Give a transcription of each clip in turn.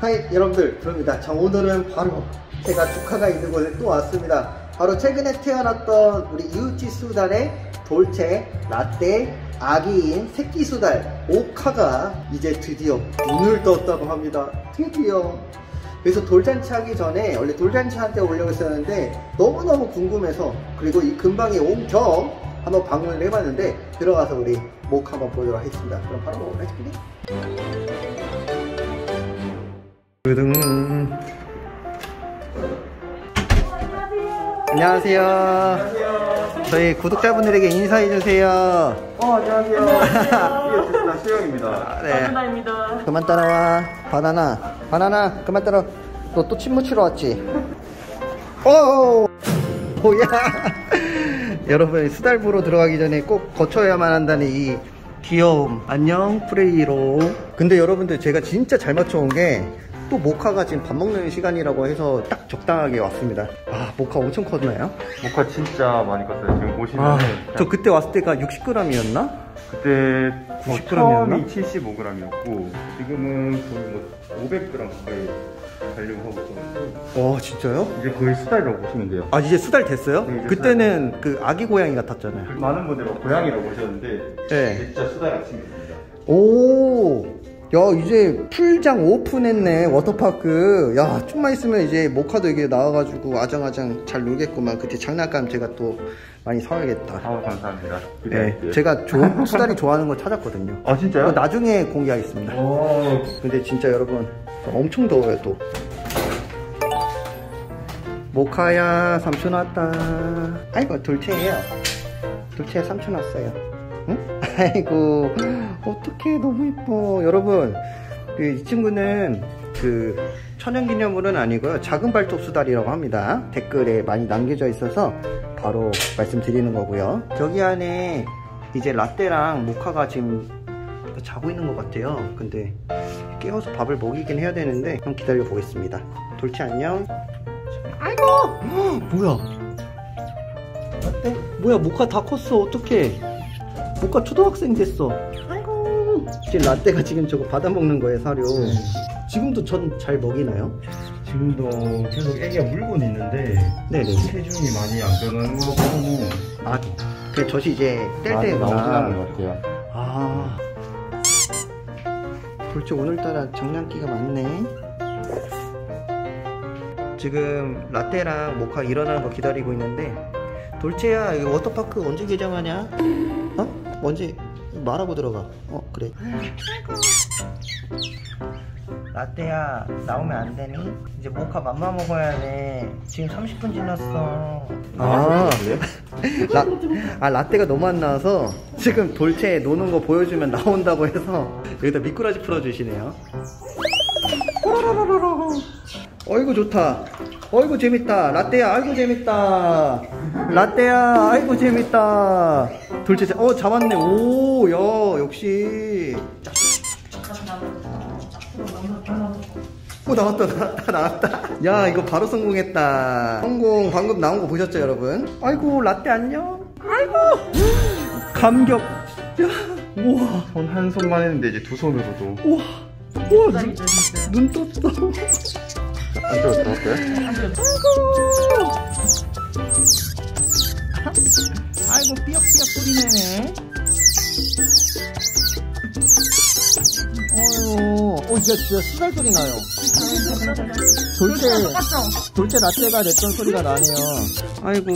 하이 여러분들, 그럽니다. 자, 오늘은 바로 제가 조카가 있는 곳에 또 왔습니다. 바로 최근에 태어났던 우리 이웃집 수달의 돌체 라떼 아기인 새끼 수달 모카가 이제 드디어 눈을 떴다고 합니다. 드디어. 그래서 돌잔치 하기 전에 원래 돌잔치 한때 오려고 했었는데 너무너무 궁금해서, 그리고 이 근방에 온 겸 한번 방문을 해봤는데 들어가서 우리 모카 한번 보도록 하겠습니다. 그럼 바로 먹어야지. 안녕하세요. 안녕하세요. 저희 구독자분들에게 인사해주세요. 안녕하세요. 나 시영입니다. 네. 바나나입니다. 그만 따라와. 바나나 그만 따라와. 너 또 침 묻히러 왔지? 오! 뭐야. 여러분, 수달 보러 들어가기 전에 꼭 거쳐야만 한다는 이 귀여움. 안녕 프레이로. 근데 여러분들, 제가 진짜 잘 맞춰온 게 또 모카가 지금 밥 먹는 시간이라고 해서 딱 적당하게 왔습니다. 아, 모카 엄청 컸나요? 모카 진짜 많이 컸어요. 지금 보시면 저 그때 왔을 때가 60g이었나? 그때 90g 처음이 75g이었고 지금은 거의 뭐 500g 가까이 달리고 하고 있어요. 와, 진짜요? 이제 거의 수달이라고 보시면 돼요. 아, 이제 수달 됐어요? 네, 이제 그때는 그 아기 고양이 같았잖아요. 많은 분들이 고양이라고 보셨는데 네. 진짜 수달 아침입니다. 오, 야, 이제 풀장 오픈했네, 워터파크. 야, 좀만 있으면 이제 모카도 이게 나와가지고 아장아장 잘 놀겠구만. 그때 장난감 제가 또 많이 사야겠다. 아우, 감사합니다. 네, 제가 수달이 좋아하는 거 찾았거든요. 아, 진짜요? 나중에 공개하겠습니다. 오. 근데 진짜 여러분, 엄청 더워요 또. 모카야, 삼촌 왔다. 아이고, 돌체예요. 돌체 삼촌 왔어요. 응? 아이고, 어떡해, 너무 이뻐. 여러분, 이 친구는 그 천연기념물은 아니고요, 작은 발톱 수달이라고 합니다. 댓글에 많이 남겨져 있어서 바로 말씀드리는 거고요. 저기 안에 이제 라떼랑 모카가 지금 자고 있는 것 같아요. 근데 깨워서 밥을 먹이긴 해야 되는데 한번 기다려 보겠습니다. 돌체 안녕. 아이고, 뭐야, 라떼? 뭐야, 모카 다 컸어. 어떡해, 모카 초등학생 됐어. 아이고. 지금 라떼가 지금 저거 받아먹는 거예요, 사료. 지금도 전 잘 먹이나요? 지금도 계속 애기가 물고는 있는데 네네. 체중이 많이 안 변하는 거 보면 아, 그 젖이 이제 뗄 많이 나오진 때구나. 않는 것 같아요. 아, 돌체 오늘따라 장난기가 많네. 지금 라떼랑 모카 일어나는 거 기다리고 있는데, 돌체야, 이거 워터파크 언제 개장하냐? 어? 언제 말하고 들어가. 그래. 라떼야, 나오면 안 되니? 이제 모카 맘마 먹어야 돼. 지금 30분 지났어. 라떼가 너무 안 나와서 지금 돌체 노는 거 보여주면 나온다고 해서 여기다 미꾸라지 풀어주시네요. 어이구, 좋다. 어이구, 재밌다. 라떼야, 아이고 재밌다. 라떼야, 아이고 재밌다. 돌체, 잡았네. 오, 야, 역시. 나왔다. 야, 이거 바로 성공했다. 성공. 방금 나온 거 보셨죠, 여러분? 아이고, 라떼 안녕. 아이고, 감격. 야, 우와. 손 한 손만 했는데 이제 두 손으로도. 우와, 눈 떴어. 안 들었어요? 아이고, 삐약삐약 소리내네. 진짜 수달 소리 나요. 돌체 라떼가 냈던 소리가 나네요. 아이고.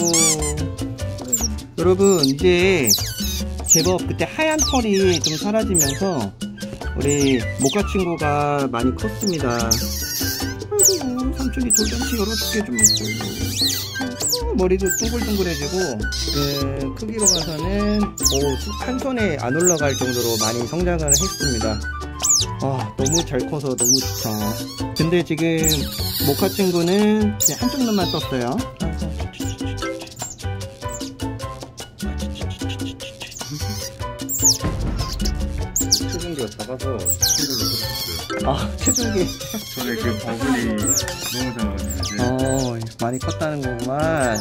여러분, 이제 제법 그때 하얀 털이 좀 사라지면서 우리 모카 친구가 많이 컸습니다. 아이고, 삼촌이 돌잔치 열어줄게 좀 먹고. 머리도 둥글둥글해지고, 크기로 봐서는 한 손에 안 올라갈 정도로 많이 성장을 했습니다. 아, 너무 잘 커서 너무 좋다. 근데 지금 모카 친구는 그냥 한쪽 눈만 떴어요. 체중계가 작아서 키를 높였어요. 아, 체중계. 전에 그 버블이 너무 작아가지고 많이 컸다는 거구만.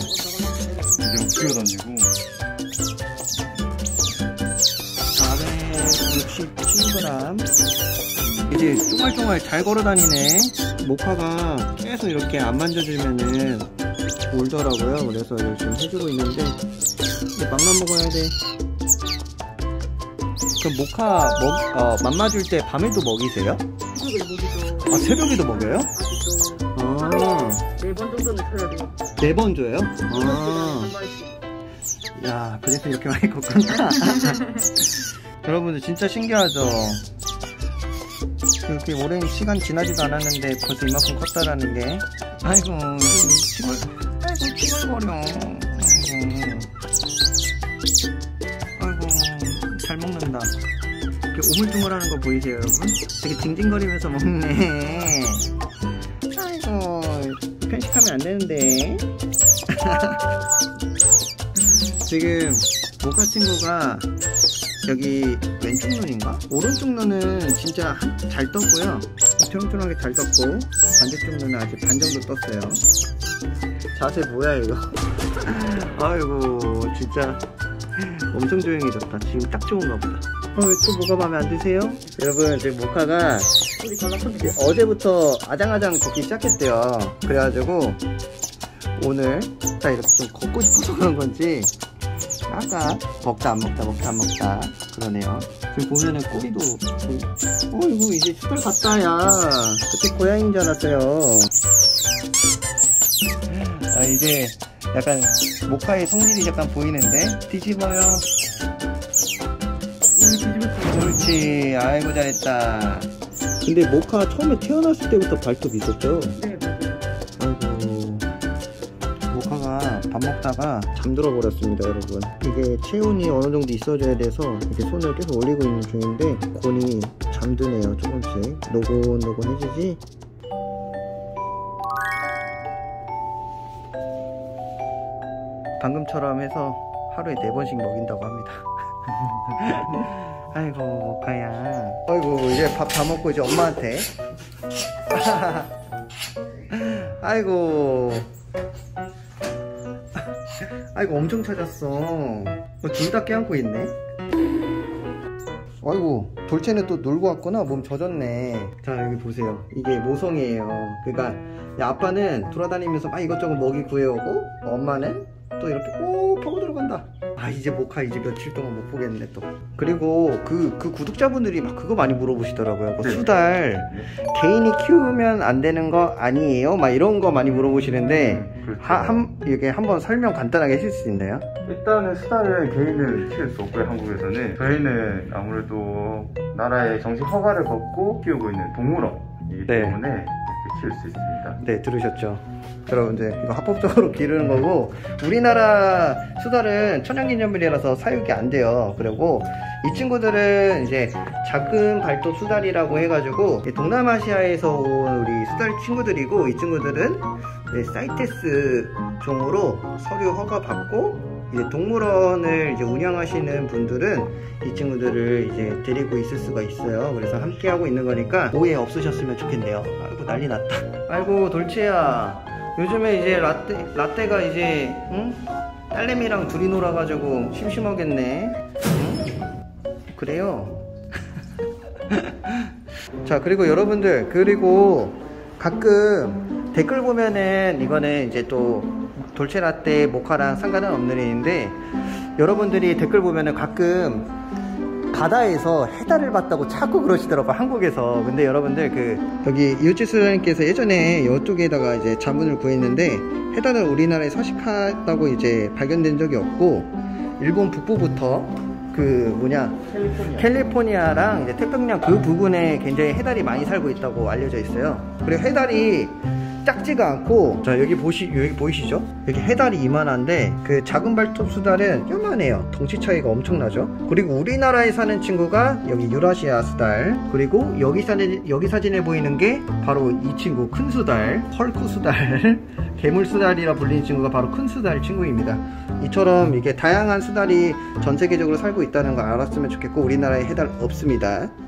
이제 뛰어다니고. 다음에 67g. 이제 쫑알쫑알 잘 걸어다니네. 모카가 계속 이렇게 안 만져주면은 울더라고요. 그래서 지금 해주고 있는데 이제 맘만 먹어야 돼. 그럼 모카 맘마줄 때 밤에도 먹이세요? 새벽에 먹이죠. 아, 새벽에도 먹여요? 아직도 4번 정도는 줘야 돼요. 4번 줘요? 아, 한 마리씩. 야, 그래서 이렇게 많이 컸구나. 여러분들 진짜 신기하죠? 그렇게 오랜 시간 지나지도 않았는데 벌써 이만큼 컸다라는 게. 아이고, 칭얼거려. 아이고, 잘 먹는다. 이렇게 오물조물하는 거 보이세요, 여러분? 되게 징징거리면서 먹네. 아이고, 편식하면 안 되는데. 지금 모카 친구가 여기 왼쪽 눈인가? 오른쪽 눈은 진짜 잘 떴고요. 튼튼하게 잘 떴고, 반대쪽 눈은 아직 반 정도 떴어요. 자세 뭐야 이거? 아이고, 진짜 엄청 조용해졌다. 지금 딱 좋은가 보다. 또 뭐가 마음에 안 드세요? 여러분, 지금 모카가 어제부터 아장아장 걷기 시작했대요. 그래가지고 오늘 딱 이렇게 좀 걷고 싶어서 그런 건지 아까 먹다 안 먹다 그러네요. 지금 보면은 꼬리도 이거 이제 수달 갔다. 야, 그때 고양이인 줄 알았어요. 아, 이제 약간 모카의 성질이 약간 보이는데. 뒤집어요. 옳지. 아이고, 잘했다. 근데 모카 처음에 태어났을 때부터 발톱 있었죠? 네, 맞아요. 아이고, 모카가 밥 먹다가 잠들어 버렸습니다, 여러분. 이게 체온이 어느 정도 있어줘야 돼서 이렇게 손을 계속 올리고 있는 중인데 곤이 잠드네요. 조금씩 노곤노곤해지지. 방금처럼 해서 하루에 4번씩 먹인다고 합니다. 아이고, 모카야. 아이고, 이제 밥 다 먹고 이제 엄마한테. 아이고, 엄청 찾았어. 둘 다 껴안고 있네. 아이고, 돌체는 또 놀고 왔구나. 몸 젖었네. 자, 여기 보세요. 이게 모성이에요. 그러니까 아빠는 돌아다니면서 막 이것저것 먹이 구해오고, 엄마는 또 이렇게 꼭 파고 들어간다. 아, 이제 모카 이제 며칠 동안 못 보겠네 또. 그리고 그 구독자분들이 막 그거 많이 물어보시더라고요. 네. 수달 개인이 키우면 안 되는 거 아니에요? 막 이런 거 많이 물어보시는데 그렇죠. 이게 한번 설명 간단하게 해줄 수 있나요? 일단은 수달을 개인은 키울 수 없고요. 한국에서는 저희는 아무래도 나라의 정식 허가를 받고 키우고 있는 동물원이기 때문에 이렇게 키울 수 있습니다. 네, 들으셨죠? 여러분들, 이거 합법적으로 기르는 거고, 우리나라 수달은 천연기념물이라서 사육이 안 돼요. 그리고 이 친구들은 이제 작은 발톱 수달이라고 해가지고 동남아시아에서 온 우리 수달 친구들이고, 이 친구들은 사이테스 종으로 서류 허가 받고 이제 동물원을 이제 운영하시는 분들은 이 친구들을 이제 데리고 있을 수가 있어요. 그래서 함께 하고 있는 거니까 오해 없으셨으면 좋겠네요. 아이고, 난리 났다. 아이고, 돌체야, 요즘에 이제 라떼가 이제 딸내미랑 둘이 놀아가지고 심심하겠네. 그래요. 자, 그리고 여러분들, 그리고 가끔 댓글 보면은 이거는 이제 또 돌체 라떼 모카랑 상관은 없는 애인데, 여러분들이 댓글 보면은 가끔 바다에서 해달을 봤다고 자꾸 그러시더라고요, 한국에서. 근데 여러분들, 여기 유치수장님께서 예전에 이쪽에다가 이제 자문을 구했는데, 해달을 우리나라에 서식하다고 이제 발견된 적이 없고, 일본 북부부터 캘리포니아랑 이제 태평양 그 부근에 굉장히 해달이 많이 살고 있다고 알려져 있어요. 그리고 해달이 작지가 않고, 자, 여기 보이시죠? 여기 해달이 이만한데 그 작은 발톱 수달은 요만해요. 덩치 차이가 엄청나죠. 그리고 우리나라에 사는 친구가 여기 유라시아 수달, 그리고 여기 사진에 보이는 게 바로 이 친구, 큰 수달, 헐크 수달, 괴물 수달이라 불리는 친구가 바로 큰 수달 친구입니다. 이처럼 이게 다양한 수달이 전 세계적으로 살고 있다는 걸 알았으면 좋겠고, 우리나라에 해달 없습니다.